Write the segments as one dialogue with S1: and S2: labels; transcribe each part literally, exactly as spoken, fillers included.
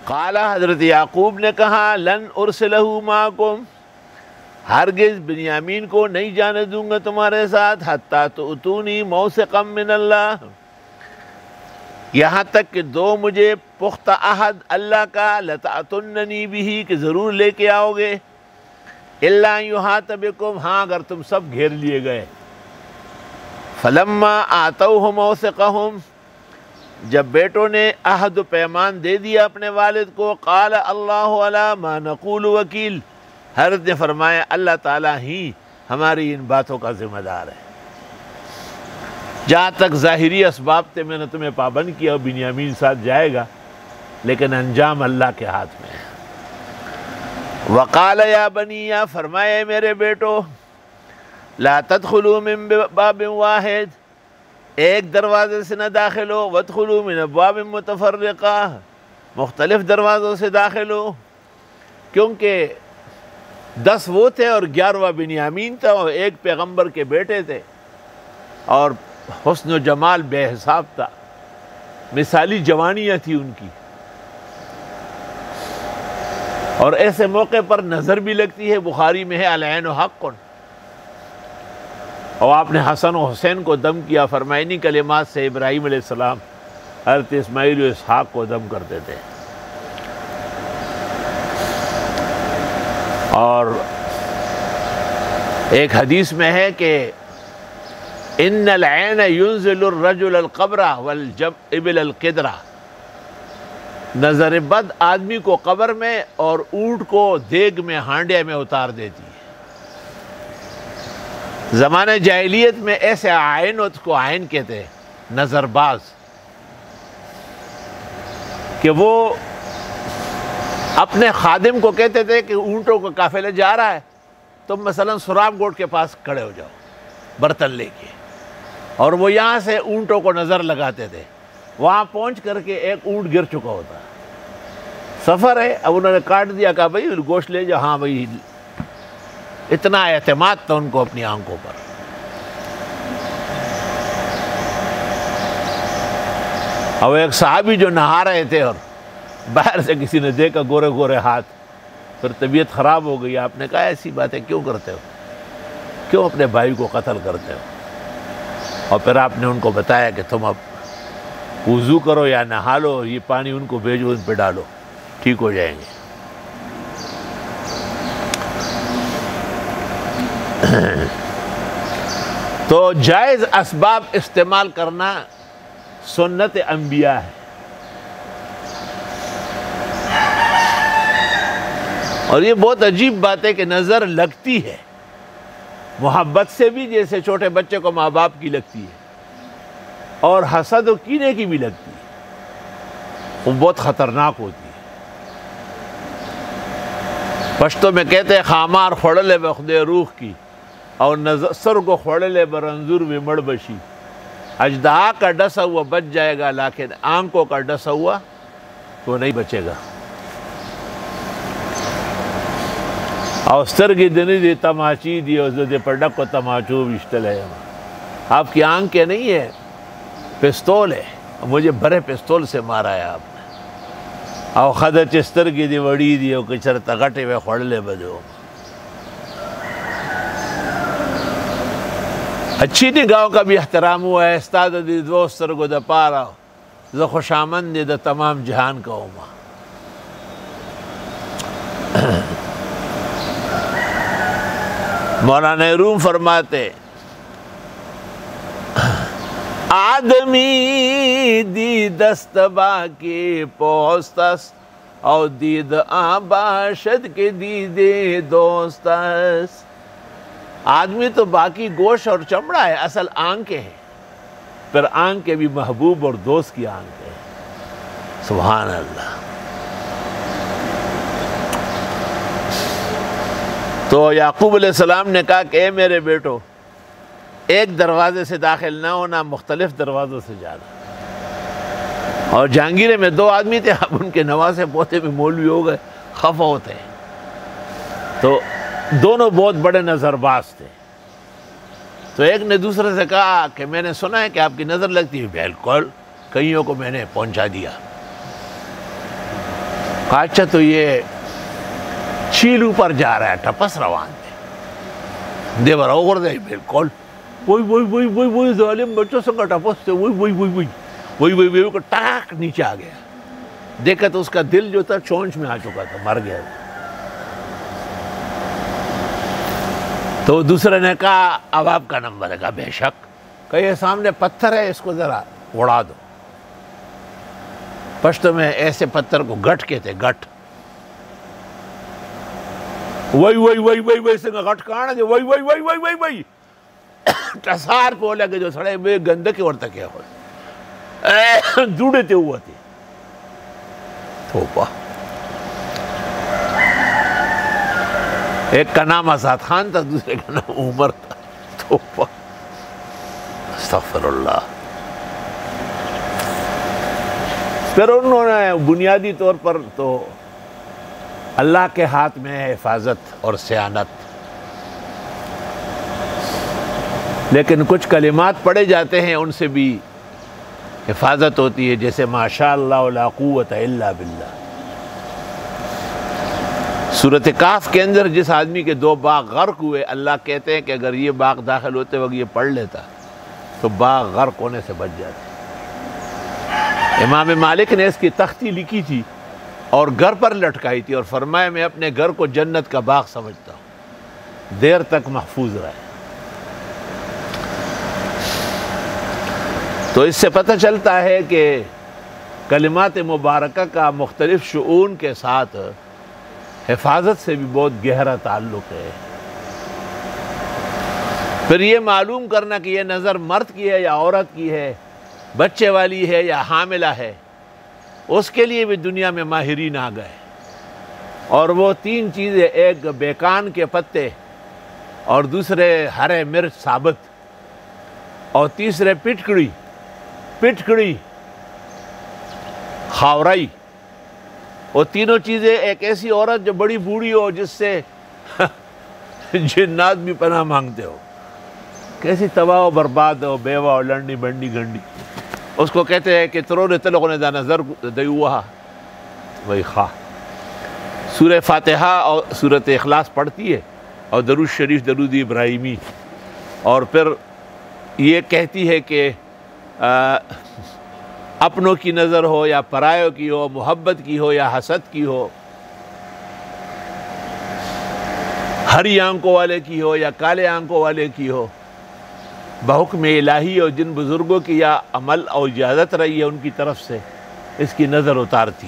S1: قال حضرت یعقوب نے کہا لن ارسلہ معکم، ہرگز بنیامین کو نہیں جانے دوں گا تمہارے ساتھ، حتی تؤتونی موثقا من اللہ، یہاں تک کہ دو مجھے پختہ عہد اللہ کا، لتأتوننی بہ، کہ ضرور لے کے آؤ گے، الا ان یحاط بکم، ہاں اگر تم سب گھیر لیے گئے۔ فلما آتوہ موثقہم، جب بیٹوں نے عہد و پیمان دے دیا اپنے والد کو، قال اللہ علی ما نقول وکیل، حضرت نے فرمایا اللہ تعالیٰ ہی ہماری ان باتوں کا ذمہ دار ہے۔ جہاں تک ظاہری اسباب تھے میں نے تمہیں پابند کیا، اور بنیامین ساتھ جائے گا، لیکن انجام اللہ کے ہاتھ میں ہے۔ وقال یا بنی، فرمائے میرے بیٹو، لا تدخلوا من باب واحد، ایک دروازے سے نہ داخل ہو، وادخلوا من ابواب متفرقہ، مختلف دروازوں سے داخل ہو، کیونکہ دس وہ تھے اور گیارہواں بنیامین تھا، اور ایک پیغمبر کے بیٹے تھے، اور حسن و جمال بے حساب تھا، مثالی جوانیاں تھی ان کی، اور ایسے موقع پر نظر بھی لگتی ہے۔ بخاری میں ہے العین حق، اور آپ نے حسن و حسین کو دم کیا، فرمایا انہی کلمات سے ابراہیم علیہ السلام حضرت اسماعیل و اسحاق کو دم کرتے تھے۔ اور ایک حدیث میں ہے کہ ان العین ينزل الرجل القبر والابل القدرہ، نظر بد آدمی کو قبر میں اور اونٹ کو دیگ میں، ہانڈیا میں اتار دیتی ہے۔ زمانہ جاہلیت میں ایسے عائن کو عائن کہتے ہیں، نظر باز، کہ وہ اپنے خادم کو کہتے تھے کہ اونٹوں کا قافلہ جا رہا ہے، تم مثلا سراب گوٹ کے پاس کھڑے ہو جاؤ برتن لے کے، اور وہ یہاں سے اونٹوں کو نظر لگاتے تھے، وہاں پہنچ کر کے ایک اونٹ گر چکا ہوتا، سفر ہے، اب انہوں نے کاٹ دیا، کہا بھائی گوشت لے جاؤ، ہاں بھائی، اتنا اعتماد تھا ان کو اپنی آنکھوں پر۔ اور ایک صحابی جو نہا رہے تھے اور باہر سے کسی نے دیکھا گورے گورے ہاتھ، پھر طبیعت خراب ہو گئی، آپ نے کہا ایسی باتیں کیوں کرتے ہو، کیوں اپنے بھائی کو قتل کرتے ہو؟ اور پھر آپ نے ان کو بتایا کہ تم اب وضو کرو یا نہا لو، یہ پانی ان کو بھیجو، ان پہ ڈالو، ٹھیک ہو جائیں گے۔ تو جائز اسباب استعمال کرنا سنت انبیاء ہے، اور یہ بہت عجیب بات ہے کہ نظر لگتی ہے محبت سے بھی، جیسے چھوٹے بچے کو ماں باپ کی لگتی ہے، اور حسد و کینے کی بھی لگتی ہے، وہ بہت خطرناک ہوتی ہے۔ پشتو میں کہتے ہیں خامار خوڑلے بخدے روح کی، اور نظر کو خوڑلے برنظور ومڑ بشی، اژدہا کا ڈسا ہوا بچ جائے گا، لیکن آنکھوں کا ڈسا ہوا تو نہیں بچے گا۔ اور سترگی دنی دی تماچی دی، اور زدے پڑک کو تماچو بشتل ہے، آپ کی آنکھیں نہیں ہے، پستول ہے، مجھے بھرے پستول سے مارا ہے آپ نے، اور خدا چسترگی دی وڑی دی، اور کچر تغٹے وے خوڑلے بدو۔ اچھی نگاہوں کا بھی احترام ہوا ہے، استاد دی دوستر کو دا پارا، ز خوش آمند دی دا تمام جہان کا اوما۔ مولانا روم فرماتے آدمی دی دست با کی پوستس، اور دید آن باشد کے دیدے دوستس۔ آدمی تو باقی گوشت اور چمڑا ہے، اصل آنکھیں ہیں، پھر آنکھیں بھی محبوب اور دوست کی آنکھیں ہیں۔ سبحان اللہ۔ تو یعقوب علیہ السلام نے کہا کہ اے میرے بیٹو، ایک دروازے سے داخل نہ ہونا، مختلف دروازوں سے جانا۔ اور جہانگیرے میں دو آدمی تھے، اب ان کے نواسے پوتے میں مولوی ہو گئے، خفا ہوتے ہیں، تو دونوں بہت بڑے نظر باز تھے۔ تو ایک نے دوسرے سے کہا کہ میں نے سنا ہے کہ آپ کی نظر لگتی ہے۔ بالکل، کئیوں کو میں نے پہنچا دیا۔ کہا اچھا تو یہ چیل اوپر جا رہا ہے، ٹپس روان تھے دیور اوور دے بالکل وہی وہی وہی وہی وہی ظالم بچوں سنگا ٹپس تھے وہی وہی وہی وہی وہی وہی وہی ٹاک نیچے آ گیا. دیکھا تو اس کا دل جو تھا چونچ میں آ چکا تھا، مر گیا. تو دوسرے نے کہا اب آپ کا نمبر ہے. کہا بے شک. کہ یہ سامنے پتھر ہے، اس کو ذرا اڑا دو. پشتو میں ایسے پتھر کو گٹ کہتے، گٹ. وہی وہی وہی وہی وہی سے گٹ کانا دے وہی وہی وہی وہی وہی وہی ٹسار پہ لگے جو سڑے بے گندکی اور تکیا ہوئے دوڑتے ہوا تھے. توپا ایک کا نام آزاد خان تھا، دوسرے کا نام عمر تھا. توپا استغفر اللہ. پھر انہوں نے بنیادی طور پر تو اللہ کے ہاتھ میں ہے حفاظت اور صیانت، لیکن کچھ کلمات پڑھے جاتے ہیں ان سے بھی حفاظت ہوتی ہے، جیسے ماشاء اللہ لا قوت الا باللہ. سورۃ کہف کے اندر جس آدمی کے دو باغ غرق ہوئے، اللہ کہتے ہیں کہ اگر یہ باغ داخل ہوتے وقت یہ پڑھ لیتا تو باغ غرق ہونے سے بچ جاتے. امام مالک نے اس کی تختی لکھی تھی اور گھر پر لٹکائی تھی اور فرمایا میں اپنے گھر کو جنت کا باغ سمجھتا ہوں، دیر تک محفوظ رہے. تو اس سے پتہ چلتا ہے کہ کلمات مبارکہ کا مختلف شؤون کے ساتھ حفاظت سے بھی بہت گہرا تعلق ہے. پھر یہ معلوم کرنا کہ یہ نظر مرد کی ہے یا عورت کی ہے، بچے والی ہے یا حاملہ ہے، اس کے لیے بھی دنیا میں ماہرین آ گئے. اور وہ تین چیزیں، ایک بیکان کے پتے اور دوسرے ہرے مرچ ثابت اور تیسرے پٹکڑی پٹکڑی خاورائی. وہ تینوں چیزیں ایک ایسی عورت جو بڑی بوڑھی ہو، جس سے جنات بھی پناہ مانگتے ہو، کیسی تباہ و برباد ہو، بیوہ اور لنڈی بنڈی گنڈی، اس کو کہتے ہیں کہ ترور تلغ نے دا نظر دیوہا وہی خواہ. سورہ فاتحہ اور سورۃ اخلاص پڑھتی ہے اور درود شریف درود ابراہیمی، اور پھر یہ کہتی ہے کہ اپنوں کی نظر ہو یا پرایوں کی ہو، محبت کی ہو یا حسد کی ہو، ہری آنکھوں والے کی ہو یا کالے آنکھوں والے کی ہو، بحکم الہی اور جن بزرگوں کی یا عمل اور اجازت رہی ہے ان کی طرف سے اس کی نظر اتارتی.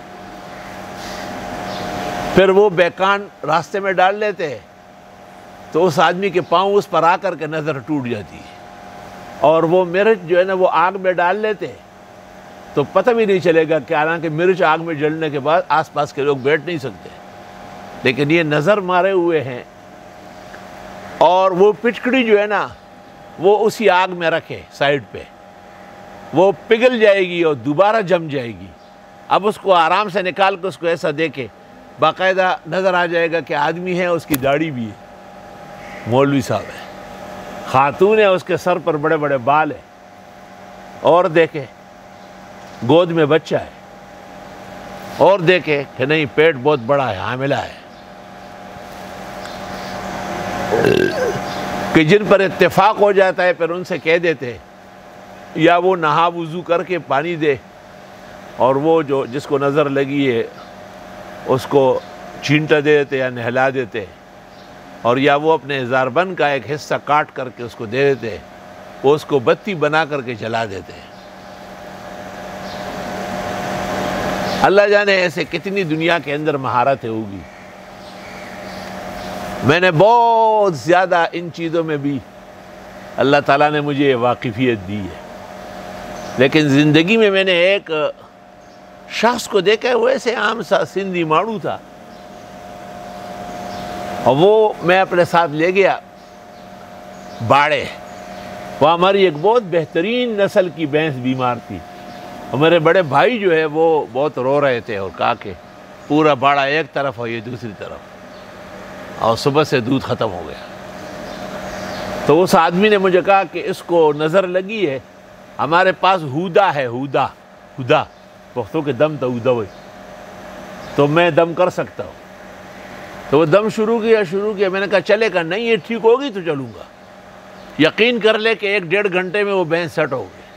S1: پھر وہ بیکان راستے میں ڈال لیتے ہیں تو اس آدمی کے پاؤں اس پر آ کر کے نظر ٹوٹ جاتی ہے. اور وہ مرچ جو ہے نا وہ آگ میں ڈال لیتے ہیں تو پتہ بھی نہیں چلے گا کہ حالانکہ مرچ آگ میں جلنے کے بعد آس پاس کے لوگ بیٹھ نہیں سکتے، لیکن یہ نظر مارے ہوئے ہیں. اور وہ پچکڑی جو ہے نا وہ اسی آگ میں رکھے سائیڈ پہ، وہ پگھل جائے گی اور دوبارہ جم جائے گی. اب اس کو آرام سے نکال کے اس کو ایسا دیکھے، باقاعدہ نظر آ جائے گا کہ آدمی ہے، اس کی داڑھی بھی ہے، مولوی صاحب ہے. خاتون ہے، اس کے سر پر بڑے بڑے بال ہیں، اور دیکھے گود میں بچہ ہے، اور دیکھے کہ نہیں پیٹ بہت بڑا ہے، حاملہ ہے. کہ جن پر اتفاق ہو جاتا ہے پھر ان سے کہہ دیتے یا وہ نہا وضو کر کے پانی دے، اور وہ جو جس کو نظر لگی ہے اس کو چھینٹا دے دیتے یا نہلا دیتے، اور یا وہ اپنے ہزار بند کا ایک حصہ کاٹ کر کے اس کو دے دیتے، وہ اس کو بتی بنا کر کے جلا دیتے. اللہ جانے ایسے کتنی دنیا کے اندر مہارتیں ہوگی. میں نے بہت زیادہ ان چیزوں میں بھی اللہ تعالیٰ نے مجھے یہ واقفیت دی ہے، لیکن زندگی میں میں نے ایک شخص کو دیکھا ہے، وہ ایسے عام سا سندھی ماڑو تھا، اور وہ میں اپنے ساتھ لے گیا باڑے. وہ ہماری ایک بہت بہترین نسل کی بھینس بیمار تھی، اور میرے بڑے بھائی جو ہے وہ بہت رو رہے تھے اور کہا کہ پورا باڑا ایک طرف اور یہ دوسری طرف، اور صبح سے دودھ ختم ہو گیا. تو اس آدمی نے مجھے کہا کہ اس کو نظر لگی ہے، ہمارے پاس ہودا ہے، ہودا ہودا پختوں کے دم تو ہودا ہوئی تو میں دم کر سکتا ہوں. تو وہ دم شروع کیا شروع کیا میں نے کہا چلے گا نہیں یہ ٹھیک ہوگی تو چلوں گا. یقین کر لے کہ ایک ڈیڑھ گھنٹے میں وہ بھینس سیٹ ہو گئی.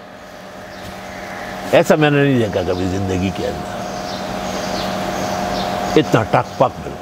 S1: ایسا میں نے نہیں دیکھا کبھی زندگی کے اندر، اتنا ٹک پک بالکل.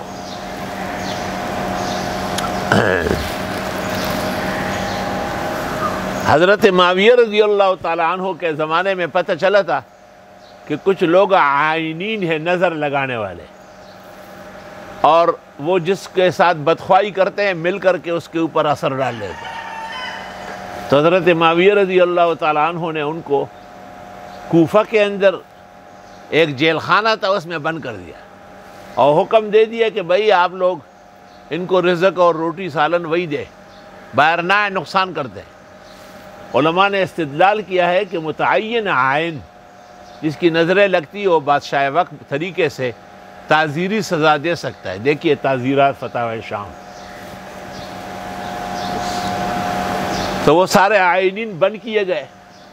S1: حضرت معاویہ رضی اللہ تعالیٰ عنہ کے زمانے میں پتہ چلا تھا کہ کچھ لوگ عائنین ہیں، نظر لگانے والے، اور وہ جس کے ساتھ بدخوائی کرتے ہیں مل کر کے اس کے اوپر اثر ڈال لیتے ہیں. تو حضرت معاویہ رضی اللہ تعالیٰ عنہ نے ان کو کوفہ کے اندر ایک جیل خانہ تھا اس میں بند کر دیا اور حکم دے دیا کہ بھائی آپ لوگ ان کو رزق اور روٹی سالن وہی دے، باہر نہ نقصان کرتے. علماء نے استدلال کیا ہے کہ متعین عائن جس کی نظریں لگتی وہ بادشاہ وقت طریقے سے تعزیری سزا دے سکتا ہے. دیکھیے تعزیرات فتاوی شام. تو وہ سارے عائنین بند کیے گئے.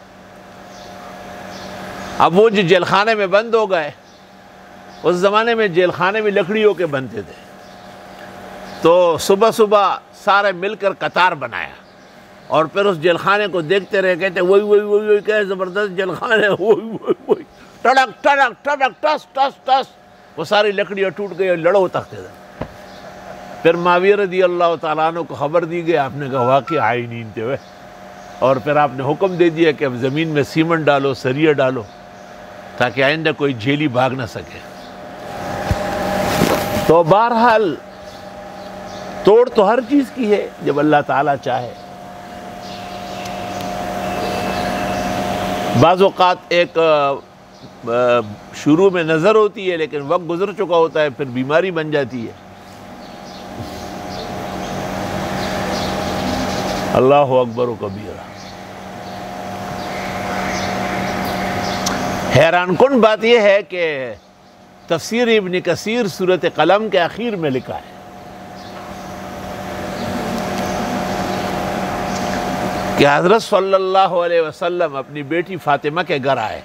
S1: اب وہ جو جیل خانے میں بند ہو گئے، اس زمانے میں جیل خانے میں لکڑیوں کے بنتے تھے، تو صبح صبح سارے مل کر قطار بنایا اور پھر اس جیل خانے کو دیکھتے رہے، کہتے وہی وہی وہی وہی کیا زبردست جیل خانے، وہی وہی وہی ٹڑک ٹڑک ٹڑک ٹس ٹس ٹس. وہ ساری لکڑیاں ٹوٹ گئی اور لڑو تختے تھے. پھر معاویہ رضی اللہ تعالیٰ عنہ کو خبر دی گئی. آپ نے کہا واقعی عائنین تھے وہ، اور پھر آپ نے حکم دے دیا کہ اب زمین میں سیمنٹ ڈالو، سریہ ڈالو، تاکہ آئندہ کوئی جیلی بھاگ نہ سکے. تو بہرحال توڑ تو ہر چیز کی ہے جب اللہ تعالیٰ چاہے. بعض اوقات ایک شروع میں نظر ہوتی ہے لیکن وقت گزر چکا ہوتا ہے، پھر بیماری بن جاتی ہے. اللہ اکبر و کبیرہ. حیران کن بات یہ ہے کہ تفسیر ابن کثیر سورۃ قلم کے اخیر میں لکھا ہے کہ حضرت صلی اللہ علیہ وسلم اپنی بیٹی فاطمہ کے گھر آئے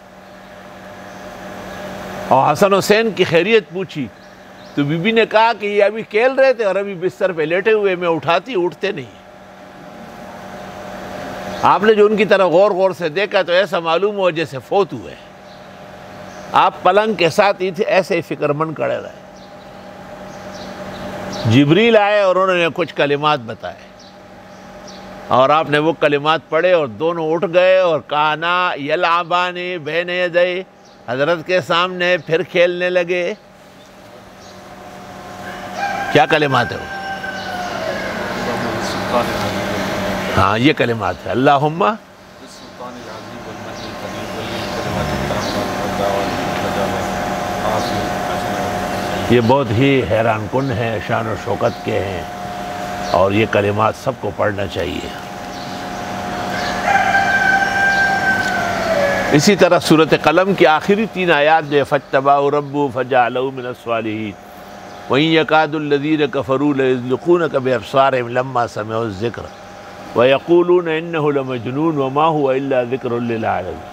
S1: اور حسن حسین کی خیریت پوچھی. تو بی بی نے کہا کہ یہ ابھی کھیل رہے تھے اور ابھی بستر پہ لیٹے ہوئے، میں اٹھاتی اٹھتے نہیں. آپ نے جو ان کی طرف غور غور سے دیکھا تو ایسا معلوم ہو جیسے فوت ہوئے. آپ پلنگ کے ساتھ ہی تھے، ایسے ہی فکر مند کھڑے رہے. جبریل آئے اور انہوں نے کچھ کلمات بتائے اور آپ نے وہ کلمات پڑھے اور دونوں اٹھ گئے اور کانا یلعبان بین یدی، حضرت کے سامنے پھر کھیلنے لگے. کیا کلمات ہے وہ؟ ہاں یہ کلمات ہے. اللہم یہ بہت ہی حیران کن ہیں، شان و شوکت کے ہیں، اور یہ کلمات سب کو پڑھنا چاہیے. اسی طرح سورۃ قلم کی آخری تین آیات جو فَاجْتَبَاهُ رَبُّهُ فَجَعَلَهُ مِنَ الصَّالِحِينَ وَإِن يَكَادُ الَّذِينَ كَفَرُوا لَيُزْلِقُونَكَ بِأَبْصَارِهِمْ لَمَّا سَمِعُوا الذِّكْرَ وَيَقُولُونَ إِنَّهُ لَمَجْنُونٌ وَمَا هُوَ إِلَّا ذِكْرٌ لِّلْعَالَمِينَ.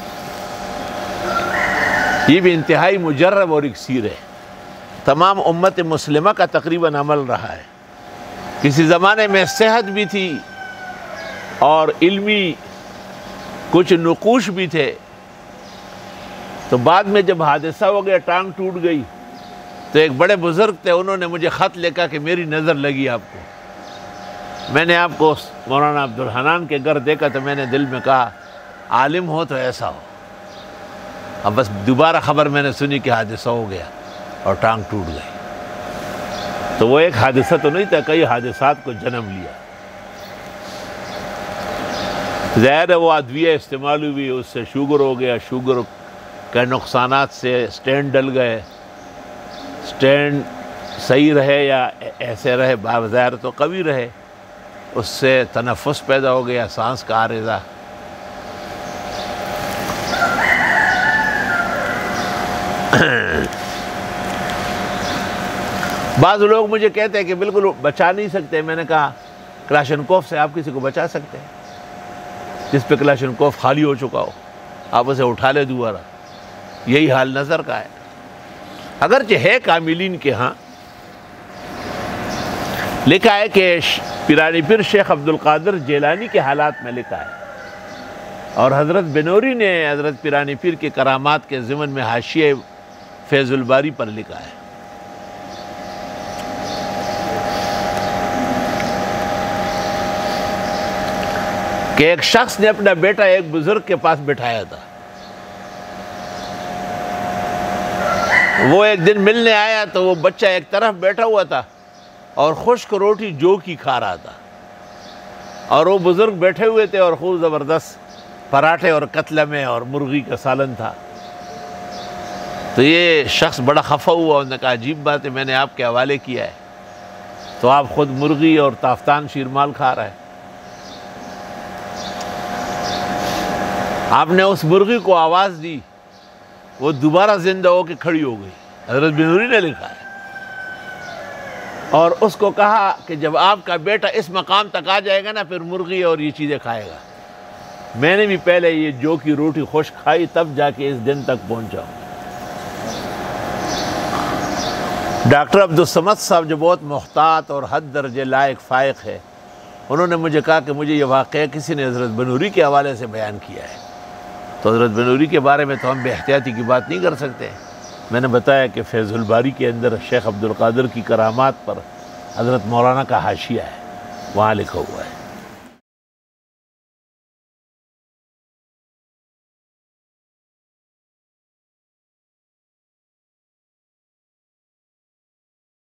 S1: یہ بھی انتہائی مجرب اور اکسیر ہے. تمام امت مسلمہ کا تقریباً عمل رہا ہے. کسی زمانے میں صحت بھی تھی اور علمی کچھ نقوش بھی تھے، تو بعد میں جب حادثہ ہو گیا، ٹانگ ٹوٹ گئی، تو ایک بڑے بزرگ تھے، انہوں نے مجھے خط لکھا کہ میری نظر لگی آپ کو. میں نے آپ کو مولانا عبدالحنان کے گھر دیکھا تو میں نے دل میں کہا عالم ہو تو ایسا ہو. اب بس دوبارہ خبر میں نے سنی کہ حادثہ ہو گیا اور ٹانگ ٹوٹ گئی. تو وہ ایک حادثہ تو نہیں تھا، کئی حادثات کو جنم لیا. ظاہر ہے وہ ادویہ استعمال ہوئی، اس سے شوگر ہو گیا، شوگر کے نقصانات سے سٹینڈ ڈل گئے. سٹینڈ صحیح رہے یا ایسے رہے، بظاہر تو قوی رہے، اس سے تنفس پیدا ہو گیا، سانس کا عارضہ. بعض لوگ مجھے کہتے ہیں کہ بالکل بچا نہیں سکتے. میں نے کہا کلاشنکوف سے آپ کسی کو بچا سکتے ہیں؟ جس پہ کلاشنکوف خالی ہو چکا ہو آپ اسے اٹھا لے دوبارہ. یہی حال نظر کا ہے. اگرچہ ہے کاملین کے ہاں. لکھا ہے کہ پیرانی پیر شیخ عبد القادر جیلانی کے حالات میں لکھا ہے، اور حضرت بنوری نے حضرت پیرانی پیر کے کرامات کے ضمن میں حاشیہ فیض الباری پر لکھا ہے. کہ ایک شخص نے اپنا بیٹا ایک بزرگ کے پاس بٹھایا تھا. وہ ایک دن ملنے آیا تو وہ بچہ ایک طرف بیٹھا ہوا تھا اور خشک روٹی جو کی کھا رہا تھا، اور وہ بزرگ بیٹھے ہوئے تھے اور خوب زبردست پراٹھے اور قتلمے اور مرغی کا سالن تھا. تو یہ شخص بڑا خفا ہوا، انہوں نے کہا عجیب بات ہے، میں نے آپ کے حوالے کیا ہے تو آپ خود مرغی اور تافتان شیرمال کھا رہے ہیں. آپ نے اس مرغی کو آواز دی، وہ دوبارہ زندہ ہو کے کھڑی ہو گئی. حضرت بنوری نے لکھا ہے. اور اس کو کہا کہ جب آپ کا بیٹا اس مقام تک آ جائے گا نا پھر مرغی اور یہ چیزیں کھائے گا. میں نے بھی پہلے یہ جو کی روٹی خشک کھائی تب جا کے اس دن تک پہنچا ہوں. ڈاکٹر عبدالصمد صاحب جو بہت محتاط اور حد درجے لائق فائق ہے، انہوں نے مجھے کہا کہ مجھے یہ واقعہ کسی نے حضرت بنوری کے حوالے سے بیان کیا ہے. تو حضرت بنوری کے بارے میں تو ہم بے احتیاطی کی بات نہیں کر سکتے. میں نے بتایا کہ فیض الباری کے اندر شیخ عبد القادر کی کرامات پر حضرت مولانا کا حاشیہ ہے، وہاں لکھا ہوا ہے.